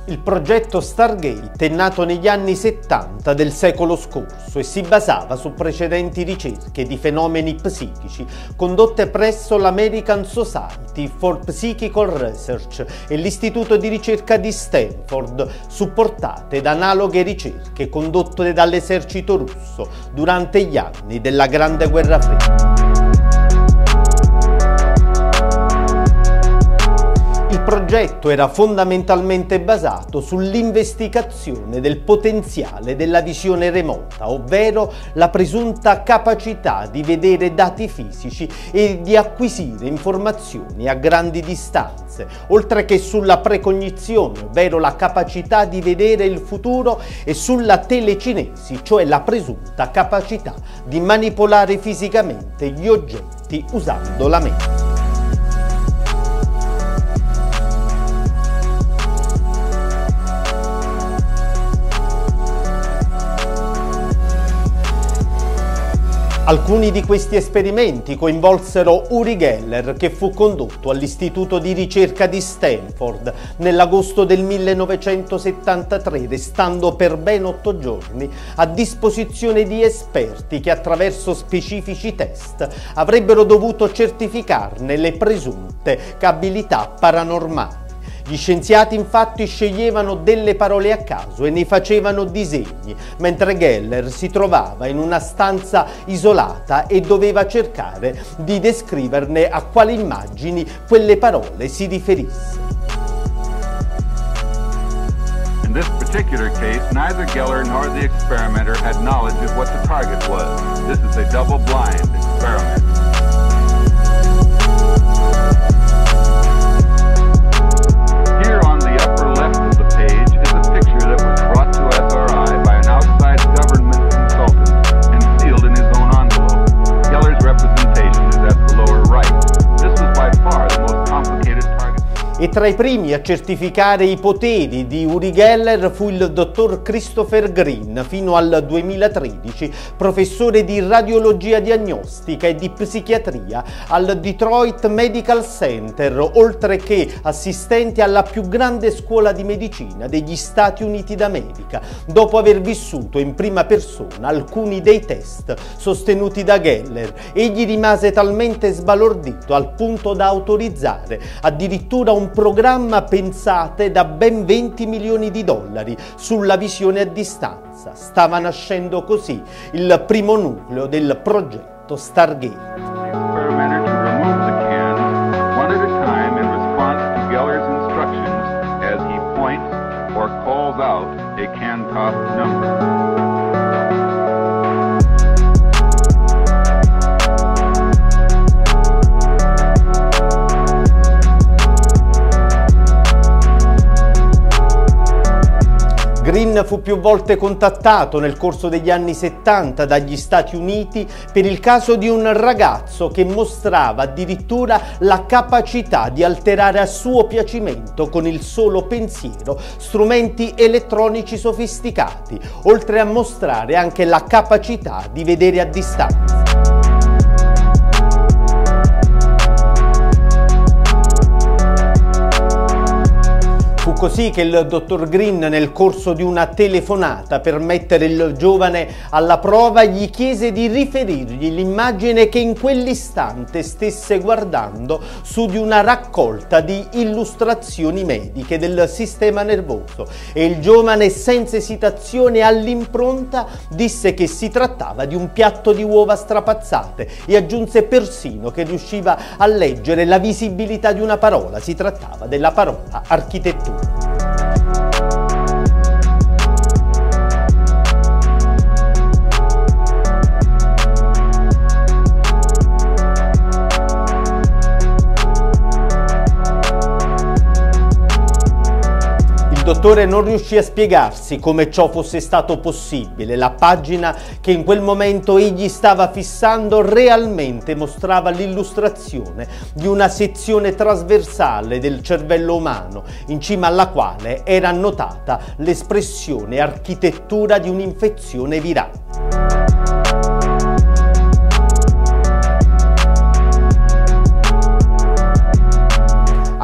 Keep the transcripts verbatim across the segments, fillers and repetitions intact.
Il progetto Stargate è nato negli anni settanta del secolo scorso e si basava su precedenti ricerche di fenomeni psichici condotte presso l'American Society for Psychical Research e l'Istituto di ricerca di Stanford, supportate da analoghe ricerche condotte dall'esercito russo durante gli anni della Grande Guerra Fredda. Il progetto era fondamentalmente basato sull'investigazione del potenziale della visione remota, ovvero la presunta capacità di vedere dati fisici e di acquisire informazioni a grandi distanze, oltre che sulla precognizione, ovvero la capacità di vedere il futuro, e sulla telecinesi, cioè la presunta capacità di manipolare fisicamente gli oggetti usando la mente. Alcuni di questi esperimenti coinvolsero Uri Geller, che fu condotto all'Istituto di ricerca di Stanford nell'agosto del millenovecentosettantatré, restando per ben otto giorni a disposizione di esperti che attraverso specifici test avrebbero dovuto certificarne le presunte abilità paranormali. Gli scienziati infatti sceglievano delle parole a caso e ne facevano disegni, mentre Geller si trovava in una stanza isolata e doveva cercare di descriverne a quali immagini quelle parole si riferissero. In this particular case, neither Geller nor the experimenter had knowledge of what the target was. This is a double-blind experiment. E tra i primi a certificare i poteri di Uri Geller fu il dottor Christopher Green, fino al duemilatredici professore di radiologia diagnostica e di psichiatria al Detroit Medical Center, oltre che assistente alla più grande scuola di medicina degli Stati Uniti d'America, dopo aver vissuto in prima persona alcuni dei test sostenuti da Geller. Egli rimase talmente sbalordito al punto da autorizzare addirittura un programma, pensate, da ben venti milioni di dollari sulla visione a distanza. Stava nascendo così il primo nucleo del progetto Stargate. Green fu più volte contattato nel corso degli anni settanta dagli Stati Uniti per il caso di un ragazzo che mostrava addirittura la capacità di alterare a suo piacimento con il solo pensiero strumenti elettronici sofisticati, oltre a mostrare anche la capacità di vedere a distanza. Fu così che il dottor Green, nel corso di una telefonata per mettere il giovane alla prova, gli chiese di riferirgli l'immagine che in quell'istante stesse guardando su di una raccolta di illustrazioni mediche del sistema nervoso, e il giovane senza esitazione all'impronta disse che si trattava di un piatto di uova strapazzate e aggiunse persino che riusciva a leggere la visibilità di una parola. Si trattava della parola architettura. Il dottore non riuscì a spiegarsi come ciò fosse stato possibile. La pagina che in quel momento egli stava fissando realmente mostrava l'illustrazione di una sezione trasversale del cervello umano, in cima alla quale era annotata l'espressione architettura di un'infezione virale.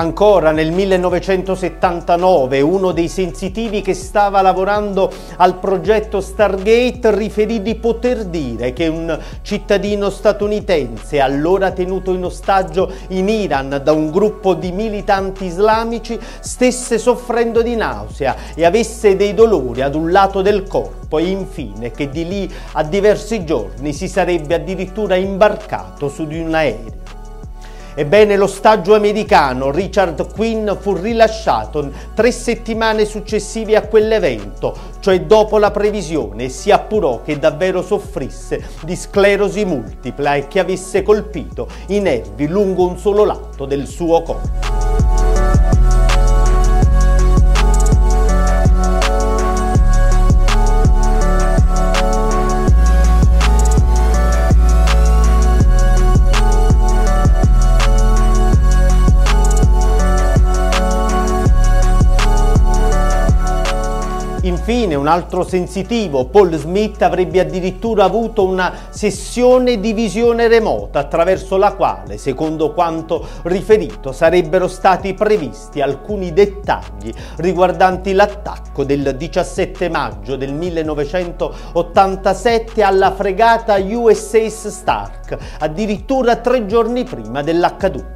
Ancora nel millenovecentosettantanove uno dei sensitivi che stava lavorando al progetto Stargate riferì di poter dire che un cittadino statunitense, allora tenuto in ostaggio in Iran da un gruppo di militanti islamici, stesse soffrendo di nausea e avesse dei dolori ad un lato del corpo, e infine che di lì a diversi giorni si sarebbe addirittura imbarcato su di un aereo. Ebbene, l'ostaggio americano Richard Quinn fu rilasciato tre settimane successive a quell'evento, cioè dopo la previsione, e si appurò che davvero soffrisse di sclerosi multipla e che avesse colpito i nervi lungo un solo lato del suo corpo. Infine, un altro sensitivo, Paul Smith, avrebbe addirittura avuto una sessione di visione remota attraverso la quale, secondo quanto riferito, sarebbero stati previsti alcuni dettagli riguardanti l'attacco del diciassette maggio del millenovecentottantasette alla fregata U S S Stark, addirittura tre giorni prima dell'accaduto.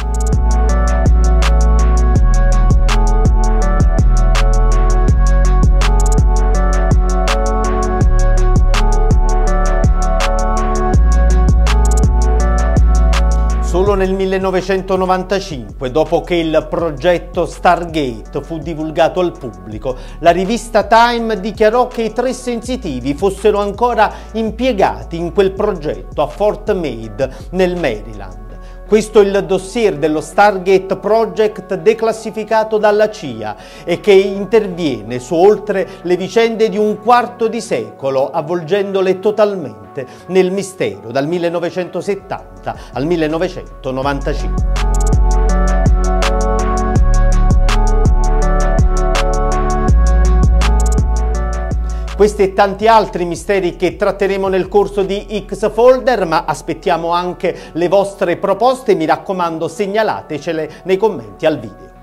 Solo nel millenovecentonovantacinque, dopo che il progetto Stargate fu divulgato al pubblico, la rivista Time dichiarò che i tre sensitivi fossero ancora impiegati in quel progetto a Fort Meade, nel Maryland. Questo è il dossier dello Stargate Project declassificato dalla C I A e che interviene su oltre le vicende di un quarto di secolo, avvolgendole totalmente nel mistero dal millenovecentosettanta al millenovecentonovantacinque. Questi e tanti altri misteri che tratteremo nel corso di X-Folder, ma aspettiamo anche le vostre proposte, mi raccomando segnalatecele nei commenti al video.